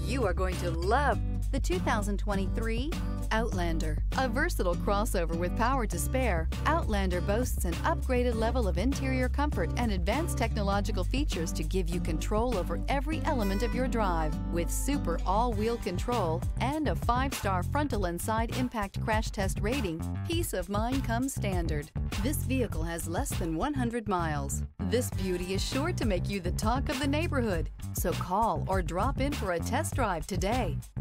You are going to love the 2023 Outlander. A versatile crossover with power to spare, Outlander boasts an upgraded level of interior comfort and advanced technological features to give you control over every element of your drive. With super all-wheel control and a 5-star frontal and side impact crash test rating, peace of mind comes standard. This vehicle has less than 100 miles. This beauty is sure to make you the talk of the neighborhood. So call or drop in for a test drive today.